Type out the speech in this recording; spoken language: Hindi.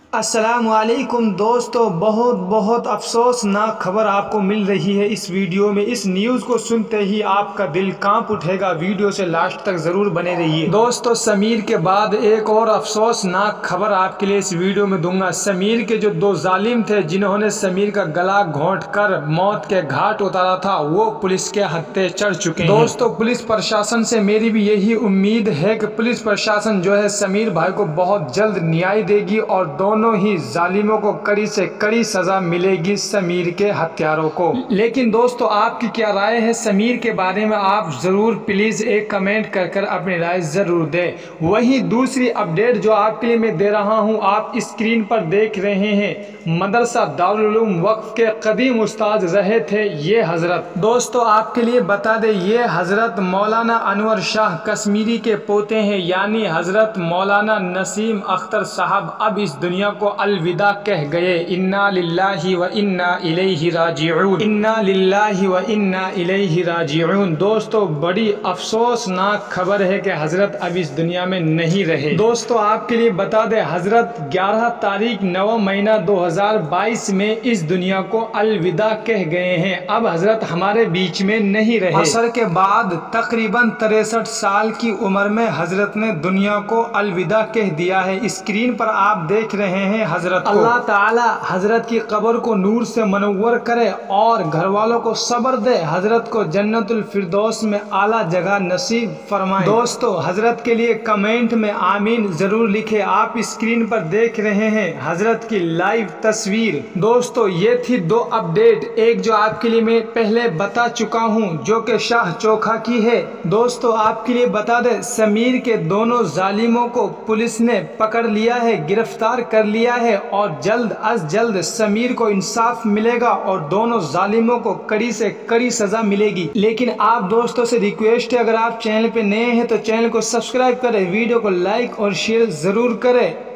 अस्सलामुअलैकुम दोस्तों, बहुत बहुत अफसोसनाक खबर आपको मिल रही है इस वीडियो में। इस न्यूज़ को सुनते ही आपका दिल कांप उठेगा। वीडियो से लास्ट तक ज़रूर बने रहिए। दोस्तों, समीर के बाद एक और अफसोसनाक खबर आपके लिए इस वीडियो में दूंगा। समीर के जो दो जालिम थे जिन्होंने समीर का गला घोंट कर मौत के घाट उतारा था, वो पुलिस के हत्थे चढ़ चुके हैं। दोस्तों, पुलिस प्रशासन से मेरी भी यही उम्मीद है कि पुलिस प्रशासन जो है समीर भाई को बहुत जल्द न्याय देगी और दोनों ही जालिमों को कड़ी से कड़ी सजा मिलेगी समीर के हत्यारों को। लेकिन दोस्तों, आपकी क्या राय है समीर के बारे में? आप जरूर प्लीज एक कमेंट कर अपनी राय जरूर दें। वहीं दूसरी अपडेट जो आपके लिए मैं दे रहा हूं, आप स्क्रीन पर देख रहे हैं, मदरसा दारुल उलूम वक्फ के कदीम उस्ताद रहे थे ये हजरत। दोस्तों, आपके लिए बता दें, ये हजरत मौलाना अनवर शाह कश्मीरी के पोते हैं, यानी हजरत मौलाना नसीम अख्तर साहब अब इस दुनिया को अलविदा कह गए। इन्ना लिल्लाहि व इन्ना इलैहि राजिऊन, इन्ना लिल्लाहि व इन्ना इलैहि राजिऊन। दोस्तों, बड़ी अफसोसनाक खबर है कि हजरत अब इस दुनिया में नहीं रहे। दोस्तों, आपके लिए बता दें, हजरत 11 तारीख 9 महीना 2022 में इस दुनिया को अलविदा कह गए हैं। अब हजरत हमारे बीच में नहीं रहे। असर के बाद तकरीबन 63 साल की उम्र में हजरत ने दुनिया को अलविदा कह दिया है। स्क्रीन पर आप देख रहे हैं हजरत को। अल्लाह ताला हजरत की कब्र को नूर से मनव्वर करे और घर वालों को सब्र दे, हजरत को जन्नतुल फिरदौस में आला जगह नसीब फरमाए। दोस्तों, हजरत के लिए कमेंट में आमीन जरूर लिखे। आप स्क्रीन पर देख रहे हैं हजरत की लाइव तस्वीर। दोस्तों, ये थी दो अपडेट, एक जो आपके लिए मैं पहले बता चुका हूँ जो कि शाह चोखा की है। दोस्तों, आपके लिए बता दे, समीर के दोनों जालिमों को पुलिस ने पकड़ लिया है, गिरफ्तार कर लिया है और जल्द अज जल्द समीर को इंसाफ मिलेगा और दोनों जालिमों को कड़ी से कड़ी सजा मिलेगी। लेकिन आप दोस्तों से रिक्वेस्ट है, अगर आप चैनल पे नए हैं तो चैनल को सब्सक्राइब करें, वीडियो को लाइक और शेयर जरूर करें।